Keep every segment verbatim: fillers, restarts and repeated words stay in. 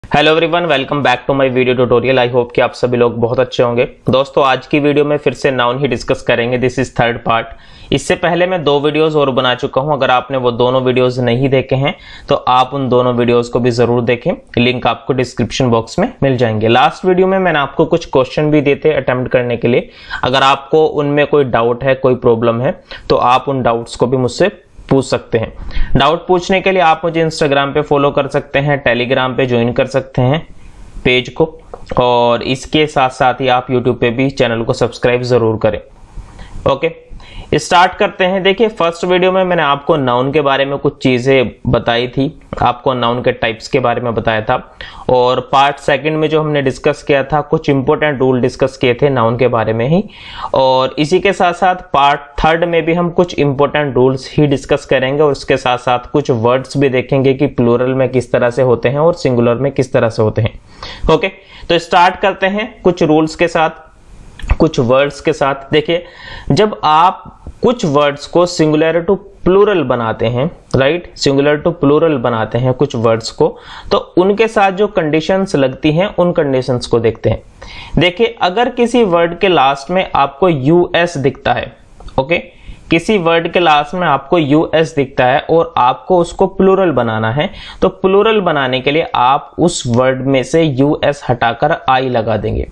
Hello everyone, welcome back to my video tutorial. I hope कि आप सभी लोग बहुत अच्छे होंगे। दोस्तों, आज की वीडियो में फिर से नाउन ही डिस्कस करेंगे। This is third part. इससे पहले मैं दो वीडियोस और बना चुका हूं। अगर आपने वो दोनों वीडियोस नहीं देखे हैं तो आप उन दोनों वीडियोस को भी जरूर देखें। लिंक आपको डिस्क्रिप्शन बॉक्स में मिल जाएंगे। लास्ट वीडियो में मैंने आपको कुछ क्वेश्चन भी देते अटेम्प्ट करने के लिए। अगर आपको उनमें कोई डाउट है, कोई प्रॉब्लम है, तो आप उन डाउट्स को भी मुझसे पूछ सकते हैं। डाउट पूछने के लिए आप मुझे इंस्टाग्राम पे फॉलो कर सकते हैं, टेलीग्राम पे ज्वाइन कर सकते हैं पेज को, और इसके साथ साथ ही आप यूट्यूब पे भी चैनल को सब्सक्राइब जरूर करें। ओके, स्टार्ट करते हैं। देखिए, फर्स्ट वीडियो में मैंने आपको नाउन के बारे में कुछ चीजें बताई थी, आपको नाउन के टाइप्स के बारे में बताया था, और पार्ट सेकंड में जो हमने डिस्कस किया था कुछ इंपॉर्टेंट रूल डिस्कस किए थे नाउन के बारे में ही, और इसी के साथ साथ पार्ट थर्ड में भी हम कुछ इंपॉर्टेंट रूल्स ही डिस्कस करेंगे, और उसके साथ साथ कुछ वर्ड्स भी देखेंगे कि प्लूरल में किस तरह से होते हैं और सिंगुलर में किस तरह से होते हैं। ओके, तो स्टार्ट करते हैं कुछ रूल्स के साथ, कुछ वर्ड्स के साथ। देखिए, जब आप कुछ वर्ड्स को सिंगुलर टू प्लूरल बनाते हैं, राइट, सिंगुलर टू प्लूरल बनाते हैं कुछ वर्ड्स को, तो उनके साथ जो कंडीशंस लगती हैं उन कंडीशंस को देखते हैं। देखिए, अगर किसी वर्ड के लास्ट में आपको यूएस दिखता है, ओके, किसी वर्ड के लास्ट में आपको यूएस दिखता है और आपको उसको प्लूरल बनाना है, तो प्लूरल बनाने के लिए आप उस वर्ड में से यूएस हटाकर आई लगा देंगे।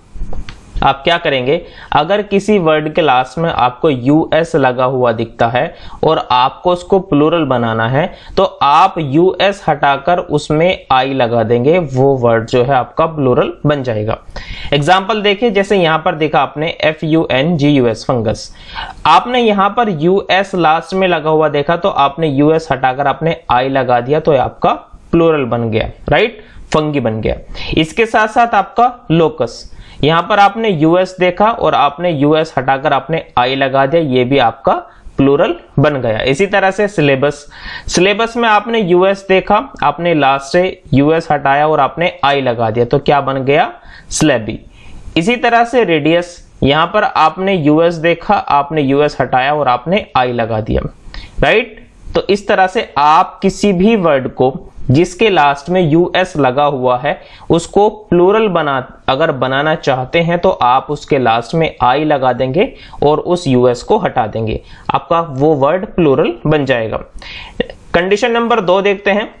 आप क्या करेंगे, अगर किसी वर्ड के लास्ट में आपको यूएस लगा हुआ दिखता है और आपको उसको प्लूरल बनाना है, तो आप यूएस हटाकर उसमें आई लगा देंगे। वो वर्ड जो है आपका प्लूरल बन जाएगा। एग्जाम्पल देखिए, जैसे यहां पर देखा आपने F U N G U S, fungus. आपने यहां पर यूएस लास्ट में लगा हुआ देखा, तो आपने यूएस हटाकर आपने आई लगा दिया, तो आपका प्लूरल बन गया, राइट, फंगी बन गया। इसके साथ साथ आपका लोकस, यहां पर आपने यूएस देखा और आपने यूएस हटाकर आपने आई लगा दिया, ये भी आपका प्लूरल बन गया। इसी तरह से सिलेबस, सिलेबस में आपने यूएस देखा, आपने लास्ट से यूएस हटाया और आपने आई लगा दिया, तो क्या बन गया, स्लेबी। इसी तरह से रेडियस, यहां पर आपने यूएस देखा, आपने यूएस हटाया और आपने आई लगा दिया, राइट। तो इस तरह से आप किसी भी वर्ड को जिसके लास्ट में यूएस लगा हुआ है उसको प्लूरल बना अगर बनाना चाहते हैं तो आप उसके लास्ट में आई लगा देंगे और उस यूएस को हटा देंगे, आपका वो वर्ड प्लूरल बन जाएगा। कंडीशन नंबर दो देखते हैं।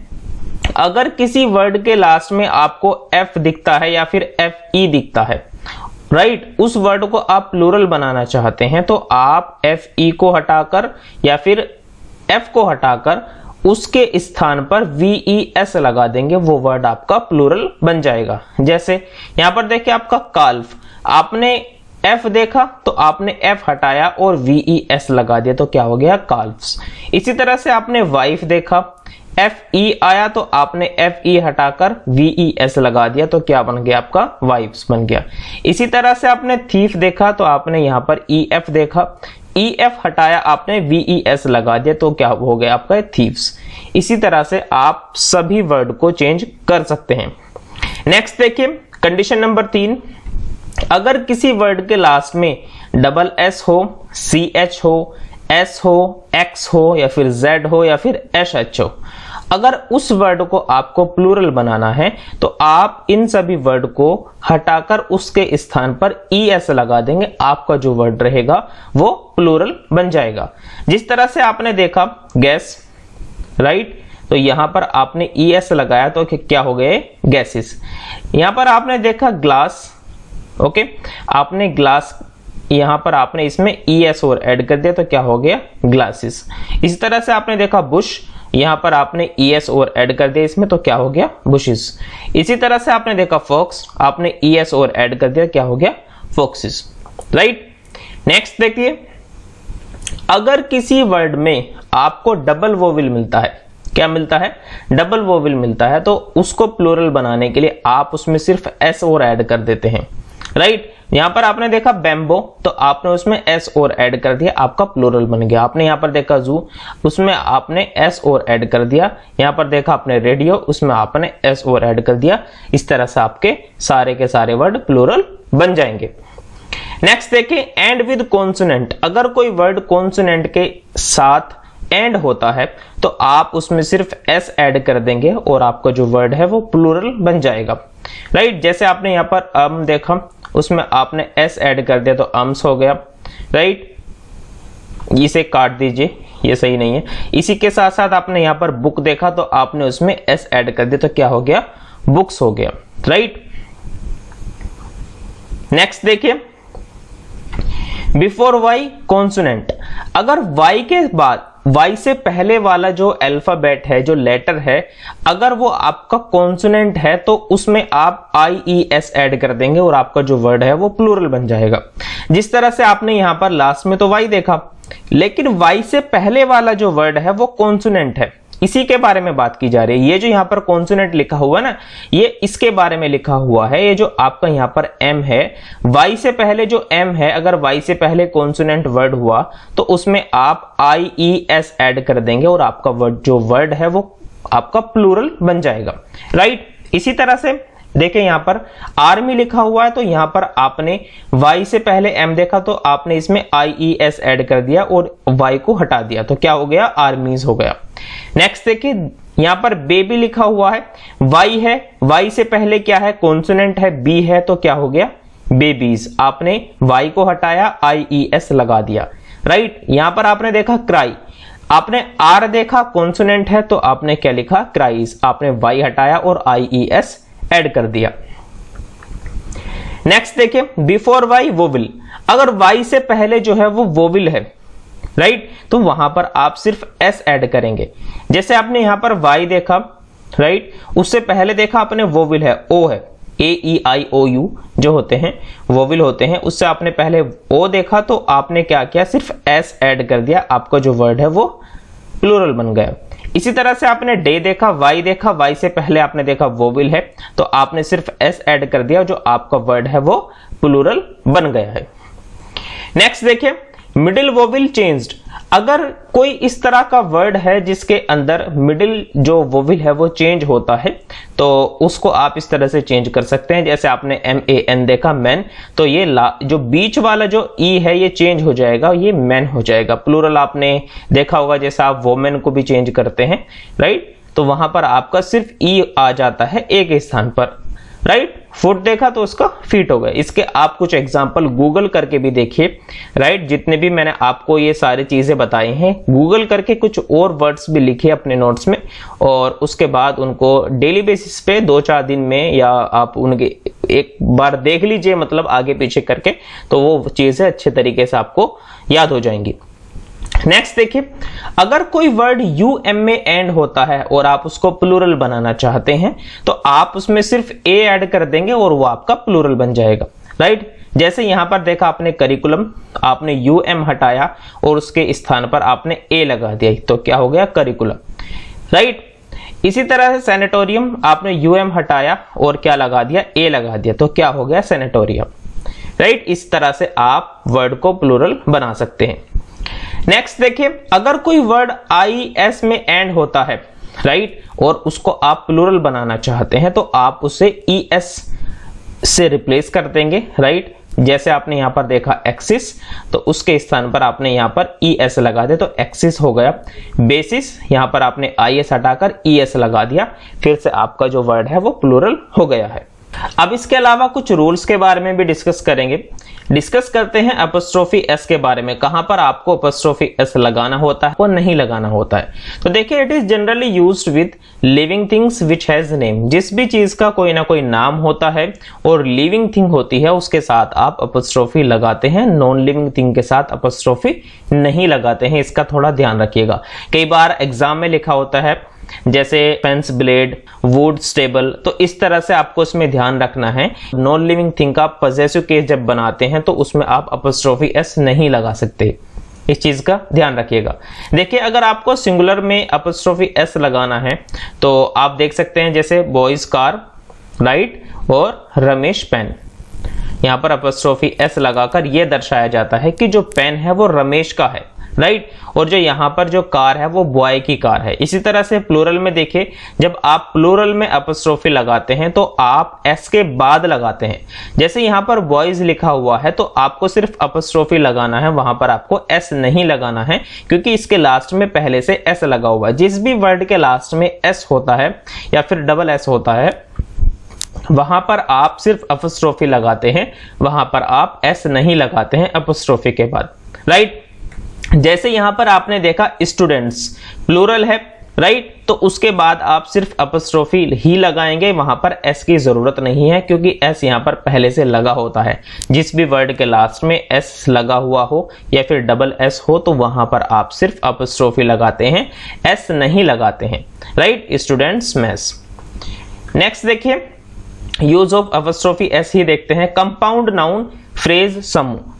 अगर किसी वर्ड के लास्ट में आपको एफ दिखता है या फिर एफ ई दिखता है, राइट, उस वर्ड को आप प्लूरल बनाना चाहते हैं, तो आप एफ ई को हटाकर या फिर एफ को हटाकर उसके स्थान पर वी ई एस लगा देंगे, वो वर्ड आपका प्लूरल बन जाएगा। जैसे यहां पर देखिए आपका काल्फ, आपने एफ देखा तो आपने एफ हटाया और वी ई एस लगा दिया, तो क्या हो गया, काल्फ्स। इसी तरह से आपने वाइफ देखा, एफ ई आया तो आपने एफ ई हटाकर वी ई एस लगा दिया, तो क्या बन गया, आपका वाइफ्स बन गया। इसी तरह से आपने थीफ देखा तो आपने यहां पर ई एफ देखा, ई एफ हटाया आपने वी ई एस लगा दिया, तो क्या हो गया, आपका थीव्स। इसी तरह से आप सभी वर्ड को चेंज कर सकते हैं। नेक्स्ट देखिए, कंडीशन नंबर तीन। अगर किसी वर्ड के लास्ट में डबल एस हो, सी एच हो, एस हो, एक्स हो, या फिर जेड हो, या फिर एच एच हो, अगर उस वर्ड को आपको प्लूरल बनाना है तो आप इन सभी वर्ड को हटाकर उसके स्थान पर ई एस लगा देंगे, आपका जो वर्ड रहेगा वो प्लूरल बन जाएगा। जिस तरह से आपने देखा गैस, राइट, तो यहां पर आपने ई एस लगाया तो क्या हो गए, गैसेस। यहां पर आपने देखा ग्लास, ओके, आपने ग्लास, यहां पर आपने इसमें ई एस और ऐड कर दिया, तो क्या हो गया, ग्लासेस। इसी तरह से आपने देखा बुश, यहां पर आपने ई एस और ऐड कर दिया इसमें, तो क्या हो गया, बुशेस। इसी तरह से आपने देखा फॉक्स, आपने ई एस और ऐड कर दिया, क्या हो गया, फॉक्सेस, राइट। नेक्स्ट देखिए, अगर किसी वर्ड में आपको डबल वोवेल मिलता है, क्या मिलता है, डबल वोवेल मिलता है, तो उसको प्लूरल बनाने के लिए आप उसमें सिर्फ एस और ऐड कर देते हैं, राइट। यहां पर आपने देखा बैम्बो, तो आपने उसमें एस और ऐड कर दिया, आपका प्लूरल बन गया। आपने यहां पर देखा जू, उसमें आपने एस और ऐड कर दिया। यहां पर देखा आपने रेडियो, उसमें आपने एस और ऐड कर दिया। इस तरह से आपके सारे के सारे वर्ड प्लूरल बन जाएंगे। नेक्स्ट देखिए, एंड विद कॉन्सोनेंट। अगर कोई वर्ड कॉन्सोनेंट के साथ एंड होता है तो आप उसमें सिर्फ एस ऐड कर देंगे और आपका जो वर्ड है वो प्लूरल बन जाएगा, राइट। जैसे आपने यहाँ पर अम देखा, उसमें आपने एस ऐड कर दिया तो अम्स हो गया, राइट। इसे काट दीजिए, ये सही नहीं है। इसी के साथ साथ आपने यहाँ पर बुक देखा तो आपने उसमें एस ऐड कर दिया तो क्या हो गया, बुक्स हो गया, राइट। नेक्स्ट देखिए, बिफोर वाई कॉन्सोनेंट। अगर वाई के बाद, वाई से पहले वाला जो अल्फाबेट है, जो लेटर है, अगर वो आपका कॉन्सोनेंट है तो उसमें आप आई ई एस ऐड कर देंगे और आपका जो वर्ड है वो प्लूरल बन जाएगा। जिस तरह से आपने यहां पर लास्ट में तो वाई देखा, लेकिन वाई से पहले वाला जो वर्ड है वो कॉन्सोनेंट है, इसी के बारे में बात की जा रही है। ये जो यहाँ पर कॉन्सोनेंट लिखा हुआ है ना, ये इसके बारे में लिखा हुआ है। ये जो आपका यहाँ पर एम है, वाई से पहले जो एम है, अगर वाई से पहले कॉन्सोनेंट वर्ड हुआ तो उसमें आप आई ई एस ऐड कर देंगे और आपका वर्ड जो वर्ड है वो आपका प्लूरल बन जाएगा, राइट। इसी तरह से देखिए यहाँ पर आर्मी लिखा हुआ है तो यहाँ पर आपने वाई से पहले एम देखा तो आपने इसमें आई ई एस ऐड कर दिया और वाई को हटा दिया तो क्या हो गया, आर्मीज हो गया। नेक्स्ट देखिए, यहाँ पर बेबी लिखा हुआ है, वाई है, वाई से पहले क्या है, कॉन्सोनेंट है, बी है तो क्या हो गया, बेबीज। आपने वाई को हटाया, आई ई एस लगा दिया, राइट। यहां पर आपने देखा क्राई, आपने आर देखा, कॉन्सोनेंट है तो आपने क्या लिखा, क्राइज। आपने वाई हटाया और आई ई एस ऐड कर दिया। नेक्स्ट देखिए, बिफोर वाई वोविल। अगर वाई से पहले जो है वो वोविल है, राइट, तो वहां पर आप सिर्फ एस ऐड करेंगे। जैसे आपने यहां पर वाई देखा, राइट, उससे पहले देखा आपने वोविल है, ओ है, ए ई आई ओ यू जो होते हैं वोविल होते हैं, उससे आपने पहले ओ देखा तो आपने क्या किया, सिर्फ एस ऐड कर दिया, आपका जो वर्ड है वो प्लूरल बन गया। इसी तरह से आपने डे देखा, वाई देखा, वाई से पहले आपने देखा वोविल है तो आपने सिर्फ एस ऐड कर दिया, जो आपका वर्ड है वो प्लूरल बन गया है। नेक्स्ट देखिए, मिडिल वोविल चेंज्ड। अगर कोई इस तरह का वर्ड है जिसके अंदर मिडिल जो वोविल है वो चेंज होता है तो उसको आप इस तरह से चेंज कर सकते हैं। जैसे आपने एम ए एन देखा, मैन, तो ये ला, जो बीच वाला जो ई है ये चेंज हो जाएगा, ये मैन हो जाएगा। प्लूरल आपने देखा होगा, जैसे आप वोमेन को भी चेंज करते हैं, राइट, तो वहां पर आपका सिर्फ ई आ जाता है एक स्थान पर, राइट। फुट देखा तो उसका फीट हो गया। इसके आप कुछ एग्जांपल गूगल करके भी देखिए, राइट। जितने भी मैंने आपको ये सारी चीजें बताई हैं, गूगल करके कुछ और वर्ड्स भी लिखिए अपने नोट्स में और उसके बाद उनको डेली बेसिस पे दो चार दिन में या आप उनके एक बार देख लीजिए, मतलब आगे पीछे करके, तो वो चीजें अच्छे तरीके से आपको याद हो जाएंगी। नेक्स्ट देखिए, अगर कोई वर्ड यू एम में एंड होता है और आप उसको प्लूरल बनाना चाहते हैं तो आप उसमें सिर्फ ए ऐड कर देंगे और वो आपका प्लूरल बन जाएगा, राइट। जैसे यहां पर देखा आपने करिकुलम, आपने यू एम हटाया और उसके स्थान पर आपने ए लगा दिया तो क्या हो गया, करिकुलम, राइट। इसी तरह से सैनिटोरियम, आपने यू एम हटाया और क्या लगा दिया, ए लगा दिया तो क्या हो गया, सैनिटोरियम, राइट। इस तरह से आप वर्ड को प्लूरल बना सकते हैं। नेक्स्ट देखिए, अगर कोई वर्ड आई एस में एंड होता है, राइट, और उसको आप प्लूरल बनाना चाहते हैं तो आप उसे ई एस से रिप्लेस कर देंगे, राइट। जैसे आपने यहां पर देखा एक्सिस, तो उसके स्थान पर आपने यहां पर ई एस लगा दिया तो एक्सिस हो गया। बेसिस, यहां पर आपने आई एस हटाकर ई एस लगा दिया, फिर से आपका जो वर्ड है वो प्लूरल हो गया है। अब इसके अलावा कुछ रूल्स के बारे में भी डिस्कस करेंगे। डिस्कस करते हैं एपोस्ट्रोफी एस के बारे में, कहां पर आपको एपोस्ट्रोफी एस लगाना होता है और नहीं लगाना होता है। तो देखिए, it is generally used with living things which has name. जिस भी चीज का कोई ना कोई नाम होता है और लिविंग थिंग होती है उसके साथ आप एपोस्ट्रोफी लगाते हैं, नॉन लिविंग थिंग के साथ एपोस्ट्रोफी नहीं लगाते हैं, इसका थोड़ा ध्यान रखिएगा। कई बार एग्जाम में लिखा होता है जैसे फेंस ब्लेड, वुड स्टेबल, तो इस तरह से आपको इसमें ध्यान रखना है। नॉन लिविंग थिंग का पजेसिव केस जब बनाते हैं तो उसमें आप एपोस्ट्रोफी एस नहीं लगा सकते, इस चीज का ध्यान रखिएगा। देखिए, अगर आपको सिंगुलर में एपोस्ट्रोफी एस लगाना है तो आप देख सकते हैं जैसे बॉयज कार, राइट, और रमेश पेन। यहाँ पर अपस्ट्रोफी एस लगाकर यह दर्शाया जाता है कि जो पेन है वो रमेश का है, राइट right? और जो यहाँ पर जो कार है वो बॉय की कार है। इसी तरह से प्लूरल में देखिए, जब आप प्लूरल में अपस्ट्रोफी लगाते हैं तो आप एस के बाद लगाते हैं। जैसे यहाँ पर बॉयज लिखा हुआ है तो आपको सिर्फ अपस्ट्रोफी लगाना है, वहां पर आपको एस नहीं लगाना है, क्योंकि इसके लास्ट में पहले से एस लगा हुआ है। जिस भी वर्ड के लास्ट में एस होता है या फिर डबल एस होता है, वहां पर आप सिर्फ अपस्ट्रोफी लगाते हैं, वहां पर आप एस नहीं लगाते हैं अपस्ट्रोफी के बाद, राइट right? जैसे यहां पर आपने देखा स्टूडेंट्स प्लूरल है, राइट, तो उसके बाद आप सिर्फ अपस्ट्रोफी ही लगाएंगे, वहां पर एस की जरूरत नहीं है, क्योंकि एस यहां पर पहले से लगा होता है। जिस भी वर्ड के लास्ट में एस लगा हुआ हो या फिर डबल एस हो तो वहां पर आप सिर्फ अपस्ट्रोफी लगाते हैं, एस नहीं लगाते हैं, राइट स्टूडेंट्स मैथ्स। नेक्स्ट देखिए, यूज ऑफ अपस्ट्रोफी एस ही देखते हैं। कंपाउंड नाउन फ्रेज समूह,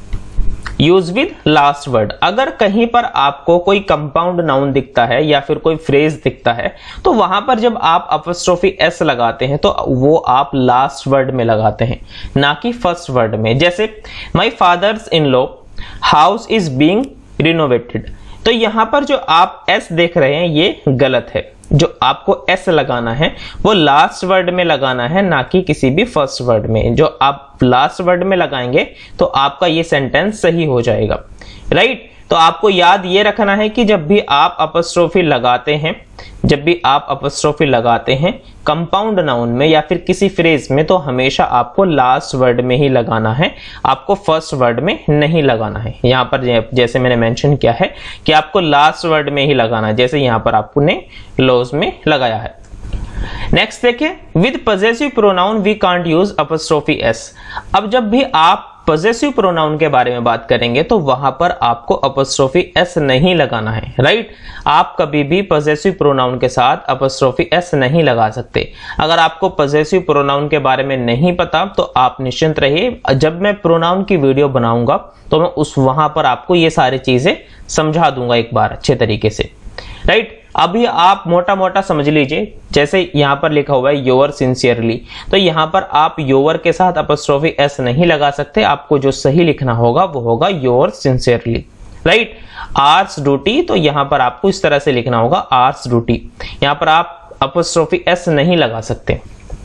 यूज विद लास्ट वर्ड। अगर कहीं पर आपको कोई कंपाउंड नाउन दिखता है या फिर कोई फ्रेज दिखता है तो वहां पर जब आप अपस्ट्रोफी एस लगाते हैं तो वो आप लास्ट वर्ड में लगाते हैं, ना कि फर्स्ट वर्ड में। जैसे my father's in law house is being renovated, तो यहां पर जो आप एस देख रहे हैं ये गलत है। जो आपको एस लगाना है वो लास्ट वर्ड में लगाना है, ना कि किसी भी फर्स्ट वर्ड में। जो आप लास्ट वर्ड में लगाएंगे तो आपका ये सेंटेंस सही हो जाएगा, राइट। तो आपको याद ये रखना है कि जब भी आप अपस्ट्रोफी लगाते हैं जब भी आप अपस्ट्रोफी लगाते हैं कंपाउंड नाउन में या फिर किसी फ्रेज में, तो हमेशा आपको लास्ट वर्ड में ही लगाना है, आपको फर्स्ट वर्ड में नहीं लगाना है। यहां पर जैसे मैंने मेंशन किया है कि आपको लास्ट वर्ड में ही लगाना है, जैसे यहां पर आपने लॉज में लगाया है। नेक्स्ट देखिए, with possessive pronoun we can't use apostrophe S. अब जब भी आप पॉजेसिव प्रोनाउन के बारे में बात करेंगे तो वहां पर आपको अपस्ट्रोफी एस नहीं लगाना है, राइट। आप कभी भी पॉजेसिव प्रोनाउन के साथ अपस्ट्रोफी एस नहीं लगा सकते। अगर आपको पॉजेसिव प्रोनाउन के बारे में नहीं पता तो आप निश्चिंत रहिए, जब मैं प्रोनाउन की वीडियो बनाऊंगा तो मैं उस वहां पर आपको ये सारी चीजें समझा दूंगा एक बार अच्छे तरीके से, राइट। अभी आप मोटा मोटा समझ लीजिए, जैसे यहां पर लिखा हुआ है योर सिंसियरली, तो यहां पर आप योर के साथ अपस्ट्रोफी एस नहीं लगा सकते। आपको जो सही लिखना होगा वो होगा your sincerely, right. Ours duty, तो यहां पर आपको इस तरह से लिखना होगा आर्स ड्यूटी, यहां पर आप अपस्ट्रोफी एस नहीं लगा सकते,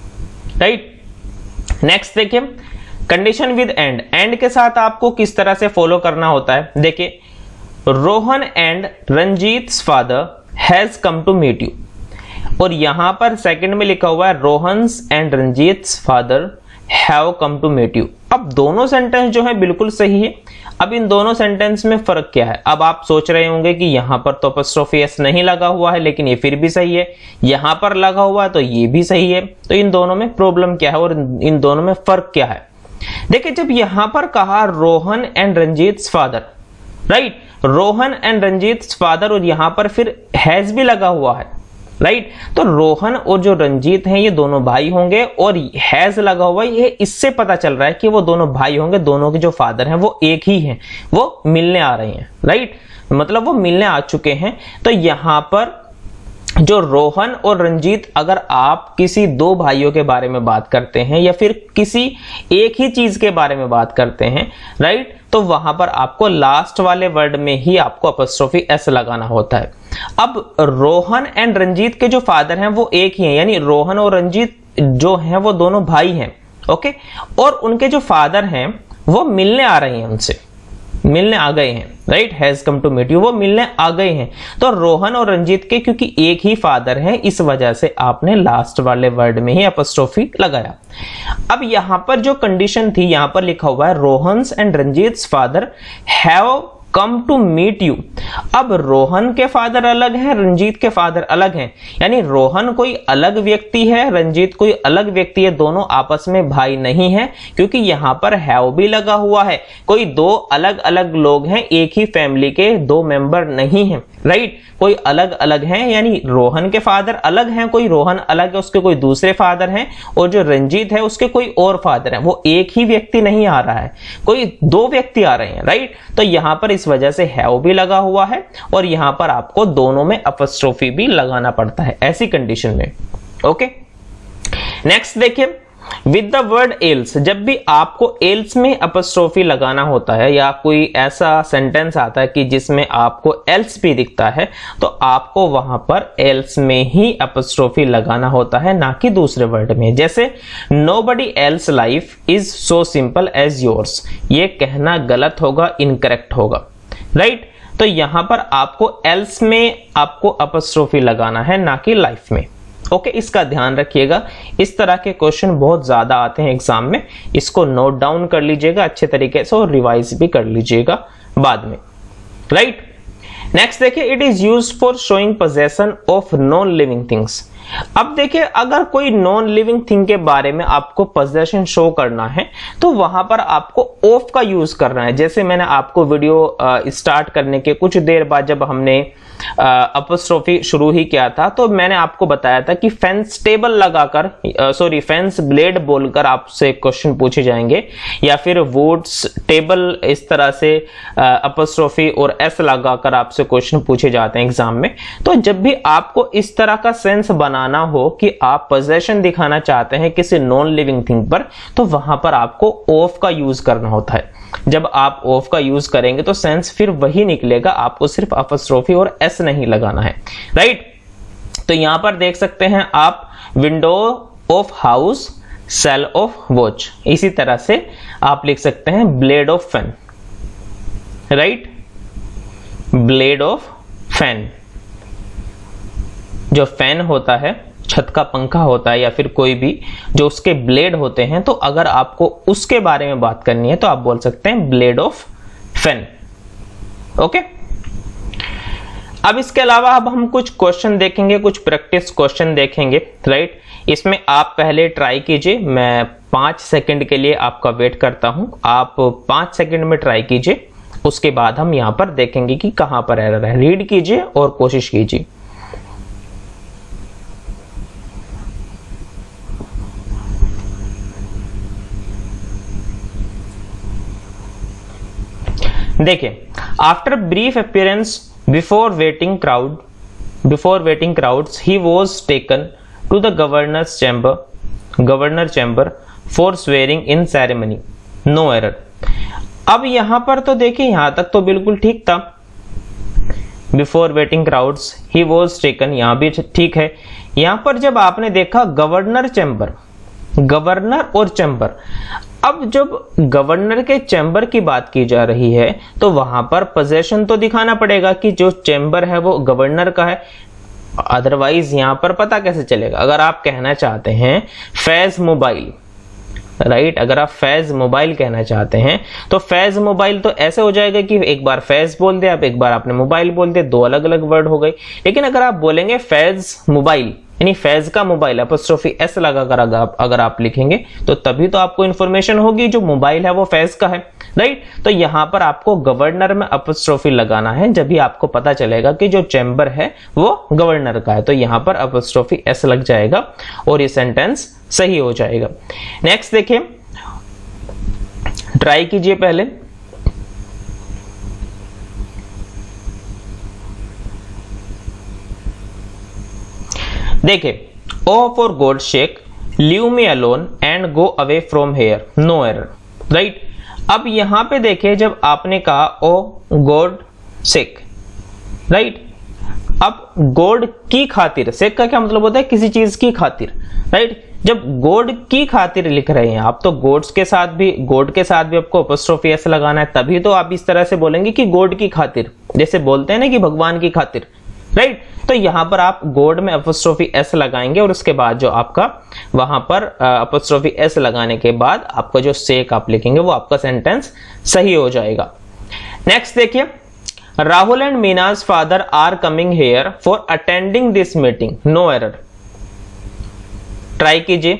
राइट। नेक्स्ट देखिए, कंडीशन विद एंड। एंड के साथ आपको किस तरह से फॉलो करना होता है, देखिए, Rohan and Ranjit's father has come to meet you, और यहां पर सेकंड में लिखा हुआ है Rohan's and Ranjit's father have come to meet you. अब दोनों सेंटेंस जो है बिल्कुल सही है। अब इन दोनों सेंटेंस में फर्क क्या है? अब आप सोच रहे होंगे कि यहां पर तो अपस्ट्रोफी एस नहीं लगा हुआ है लेकिन ये फिर भी सही है, यहां पर लगा हुआ है तो ये भी सही है, तो इन दोनों में प्रॉब्लम क्या है और इन दोनों में फर्क क्या है? देखिए, जब यहां पर कहा Rohan and Ranjit's father, right, Rohan and Ranjit's father, और यहां पर फिर हैज भी लगा हुआ है, राइट, तो रोहन और जो रंजीत हैं ये दोनों भाई होंगे, और हैज लगा हुआ है, ये इससे पता चल रहा है कि वो दोनों भाई होंगे, दोनों के जो फादर हैं वो एक ही हैं, वो मिलने आ रहे हैं, राइट, मतलब वो मिलने आ चुके हैं। तो यहां पर जो रोहन और रंजीत, अगर आप किसी दो भाइयों के बारे में बात करते हैं या फिर किसी एक ही चीज के बारे में बात करते हैं, राइट, तो वहां पर आपको लास्ट वाले वर्ड में ही आपको अपस्ट्रोफी एस लगाना होता है। अब रोहन एंड रंजीत के जो फादर हैं वो एक ही हैं, यानी रोहन और रंजीत जो हैं वो दोनों भाई हैं, ओके, और उनके जो फादर हैं वो मिलने आ रहे हैं, उनसे मिलने आ गए हैं, right, has come to meet you, वो मिलने आ गए हैं। तो रोहन और रंजीत के क्योंकि एक ही फादर हैं, इस वजह से आपने लास्ट वाले वर्ड में ही अपस्ट्रोफी लगाया। अब यहां पर जो कंडीशन थी, यहां पर लिखा हुआ है Rohan's and Ranjit's father have come to meet you. अब रोहन के फादर अलग हैं, रंजीत के फादर अलग हैं, यानी रोहन कोई अलग व्यक्ति है, रंजीत कोई अलग व्यक्ति है, दोनों आपस में भाई नहीं है, क्योंकि यहां पर हैव भी लगा हुआ है। कोई दो अलग अलग लोग हैं, एक ही फैमिली के दो मेंबर नहीं हैं, राइट, कोई अलग अलग हैं, यानी रोहन के फादर अलग हैं, कोई रोहन अलग है, उसके कोई दूसरे फादर हैं, और जो रंजीत है उसके कोई और फादर है, वो एक ही व्यक्ति नहीं आ रहा है, कोई दो व्यक्ति आ रहे हैं, राइट। तो यहां पर इस वजह से हैव भी लगा हुआ है और यहां पर आपको दोनों में अपस्ट्रोफी भी लगाना पड़ता है ऐसी कंडीशन में, ओके। नेक्स्ट देखिए, विद द वर्ड एल्स, जब भी आपको एल्स में अपस्ट्रोफी लगाना होता है या कोई ऐसा सेंटेंस आता है कि जिसमें आपको एल्स भी दिखता है, तो आपको वहां पर एल्स में ही अपस्ट्रोफी लगाना होता है, ना कि दूसरे वर्ड में। जैसे nobody else life is so simple as yours, ये कहना गलत होगा, इनकरेक्ट होगा, राइट। तो यहां पर आपको एल्स में आपको अपस्ट्रोफी लगाना है, ना कि लाइफ में। ओके, इसका ध्यान रखिएगा। इस तरह के क्वेश्चन बहुत ज्यादा आते हैं एग्जाम में, इसको नोट डाउन कर लीजिएगा अच्छे तरीके से और रिवाइज भी कर लीजिएगा बाद में, राइट। नेक्स्ट देखिए, it is used for showing possession of non living things. अब देखिए, अगर कोई नॉन लिविंग थिंग के बारे में आपको पोजेशन शो करना है तो वहां पर आपको ऑफ का यूज करना है। जैसे मैंने आपको वीडियो स्टार्ट करने के कुछ देर बाद जब हमने अपस्ट्रोफी शुरू ही किया था, तो मैंने आपको बताया था कि फेंस टेबल लगाकर, सॉरी फेंस ब्लेड बोलकर आपसे क्वेश्चन पूछे जाएंगे, या फिर वुड्स टेबल इस तरह से अपस्ट्रोफी और एस लगाकर आपसे क्वेश्चन पूछे जाते हैं एग्जाम में। तो जब भी आपको इस तरह का सेंस बनाना हो कि आप पोजेशन दिखाना चाहते हैं किसी नॉन लिविंग थिंग पर, तो वहां पर आपको ऑफ का यूज करना होता है। जब आप ऑफ का यूज करेंगे तो सेंस फिर वही निकलेगा, आपको सिर्फ अपस्ट्रोफी और एस नहीं लगाना है, राइट। तो यहां पर देख सकते हैं आप, window of house, cell of watch, इसी तरह से आप लिख सकते हैं blade of fan, right, blade of fan. जो फैन होता है, छत का पंखा होता है, या फिर कोई भी जो उसके ब्लेड होते हैं, तो अगर आपको उसके बारे में बात करनी है तो आप बोल सकते हैं ब्लेड ऑफ फैन। ओके, अब इसके अलावा अब हम कुछ क्वेश्चन देखेंगे, कुछ प्रैक्टिस क्वेश्चन देखेंगे, राइट। इसमें आप पहले ट्राई कीजिए, मैं पांच सेकंड के लिए आपका वेट करता हूं, आप पांच सेकंड में ट्राई कीजिए, उसके बाद हम यहां पर देखेंगे कि कहां पर एरर है। रीड कीजिए और कोशिश कीजिए। देखिए, after brief appearance before waiting crowd before waiting crowds he was taken to the governor's chamber governor chamber for swearing in ceremony, no error. अब यहां पर तो देखिए, यहां तक तो बिल्कुल ठीक था, before waiting crowds he was taken, यहां भी ठीक है। यहां पर जब आपने देखा गवर्नर चैम्बर, गवर्नर और चैम्बर, अब जब गवर्नर के चैम्बर की बात की जा रही है तो वहां पर पोजेशन तो दिखाना पड़ेगा कि जो चैम्बर है वो गवर्नर का है, अदरवाइज यहां पर पता कैसे चलेगा। अगर आप कहना चाहते हैं फैज मोबाइल, राइट, अगर आप फैज मोबाइल कहना चाहते हैं तो फैज मोबाइल तो ऐसे हो जाएगा कि एक बार फैज बोल दे, आप एक बार आपने मोबाइल बोल दे, दो अलग अलग वर्ड हो गए। लेकिन अगर आप बोलेंगे फैज मोबाइल, यानी फैज का मोबाइल, अपस्ट्रोफी एस लगाकर अगर आप अगर आप लिखेंगे तो तभी तो आपको इंफॉर्मेशन होगी जो मोबाइल है वो फैज का है, राइट। तो यहां पर आपको गवर्नर में अपस्ट्रोफी लगाना है, जब भी आपको पता चलेगा कि जो चैम्बर है वो गवर्नर का है, तो यहां पर अपस्ट्रोफी एस लग जाएगा और ये सेंटेंस सही हो जाएगा। नेक्स्ट देखिए, ट्राई कीजिए पहले। देखिए, oh for God sake, leave me alone and go away from here, no error, right. अब यहां पे देखिए, जब आपने कहा ओ गॉड शेक, राइट, अब गॉड की खातिर, शेक का क्या मतलब होता है, किसी चीज की खातिर, राइट। जब गॉड की खातिर लिख रहे हैं आप, तो गॉड्स के साथ भी, गॉड के साथ भी आपको अपस्ट्रोफी एस लगाना है, तभी तो आप इस तरह से बोलेंगे कि गॉड की खातिर, जैसे बोलते हैं ना कि भगवान की खातिर, राइट। तो यहां पर आप गॉड में अपस्ट्रोफी एस लगाएंगे और उसके बाद जो आपका वहां पर अपस्ट्रोफी एस लगाने के बाद आपका जो शेक आप लिखेंगे वो आपका सेंटेंस सही हो जाएगा। नेक्स्ट देखिए, Rahul and Meena's father are coming here for attending this meeting, no error. Try कीजिए।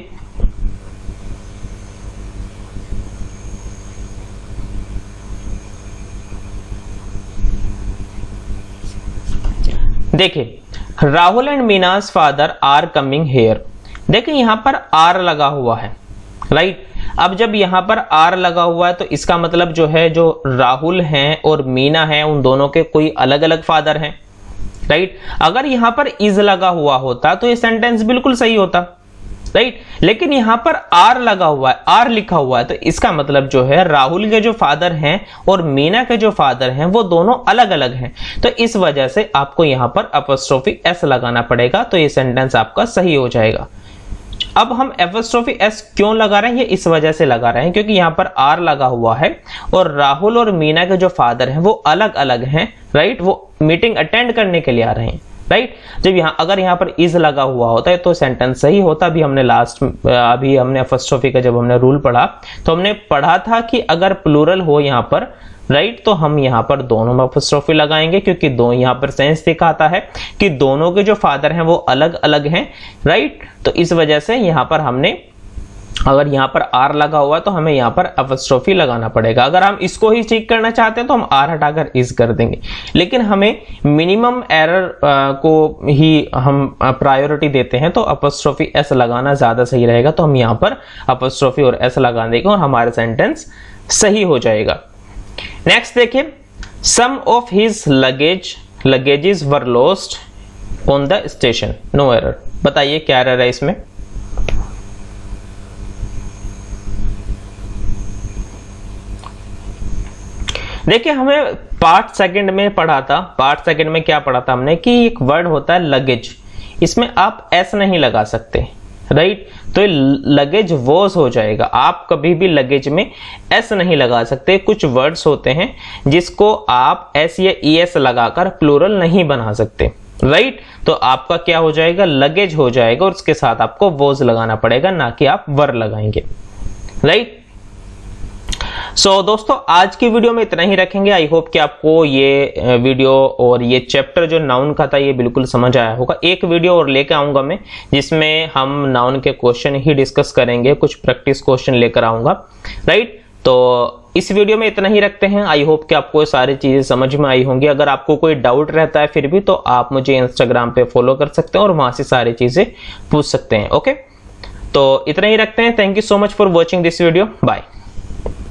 देखिए, Rahul and Meena's father are coming here, देखिए यहां पर आर लगा हुआ है, राइट। अब जब यहां पर आर लगा हुआ है तो इसका मतलब जो है, जो राहुल हैं और मीना हैं, उन दोनों के कोई अलग अलग फादर हैं, राइट। अगर यहां पर इज लगा हुआ होता तो ये सेंटेंस बिल्कुल सही होता, राइट। लेकिन यहां पर आर लगा हुआ है, आर लिखा हुआ है, तो इसका मतलब जो है राहुल के जो फादर हैं और मीना के जो फादर हैं वो दोनों अलग अलग हैं, तो इस वजह से आपको यहां पर अपॉस्ट्रोफी एस लगाना पड़ेगा, तो ये सेंटेंस आपका सही हो जाएगा। अब हम अपॉस्ट्रोफी एस क्यों लगा रहे हैं, ये इस वजह से लगा रहे हैं क्योंकि यहां पर आर लगा हुआ है और राहुल और मीना के जो फादर हैं वो अलग अलग हैं, राइट, वो मीटिंग अटेंड करने के लिए आ रहे हैं, राइट। जब यहाँ अगर यहाँ पर इज लगा हुआ होता है तो सेंटेंस सही होता। अभी हमने लास्ट अभी हमने अपॉस्ट्रोफी का जब हमने रूल पढ़ा तो हमने पढ़ा था कि अगर प्लूरल हो यहाँ पर, राइट, तो हम यहाँ पर दोनों में अपॉस्ट्रोफी लगाएंगे क्योंकि दो यहाँ पर सेंस दिखाता है कि दोनों के जो फादर हैं वो अलग अलग हैं, राइट। तो इस वजह से यहाँ पर हमने अगर यहाँ पर आर लगा हुआ है तो हमें यहाँ पर अपॉस्ट्रोफी लगाना पड़ेगा। अगर हम इसको ही चेक करना चाहते हैं तो हम आर हटाकर इस कर देंगे, लेकिन हमें मिनिमम एरर को ही हम प्रायोरिटी देते हैं तो अपॉस्ट्रोफी एस लगाना ज्यादा सही रहेगा। तो हम यहाँ पर अपॉस्ट्रोफी और एस लगा देंगे और हमारा सेंटेंस सही हो जाएगा। नेक्स्ट देखिए, some of his luggage luggages were lost on the station, no error. बताइए क्या एरर है इसमें। देखिए हमें पार्ट सेकंड में पढ़ा था, पार्ट सेकंड में क्या पढ़ा था हमने कि एक वर्ड होता है लगेज, इसमें आप एस नहीं लगा सकते, राइट, तो लगेज वॉज हो जाएगा। आप कभी भी लगेज में एस नहीं लगा सकते। कुछ वर्ड्स होते हैं जिसको आप एस या ई एस लगाकर प्लूरल नहीं बना सकते, राइट, तो आपका क्या हो जाएगा, लगेज हो जाएगा और उसके साथ आपको वॉज लगाना पड़ेगा, ना कि आप वर लगाएंगे, राइट। सो so, दोस्तों आज की वीडियो में इतना ही रखेंगे। आई होप कि आपको ये वीडियो और ये चैप्टर जो नाउन का था ये बिल्कुल समझ आया होगा। एक वीडियो और लेकर आऊंगा मैं जिसमें हम नाउन के क्वेश्चन ही डिस्कस करेंगे, कुछ प्रैक्टिस क्वेश्चन लेकर आऊंगा, राइट। तो इस वीडियो में इतना ही रखते हैं। आई होप कि आपको सारी चीजें समझ में आई होंगी। अगर आपको कोई डाउट रहता है फिर भी तो आप मुझे इंस्टाग्राम पे फॉलो कर सकते हैं और वहां से सारी चीजें पूछ सकते हैं। ओके, तो इतना ही रखते हैं। Thank you so much for watching this video. Bye.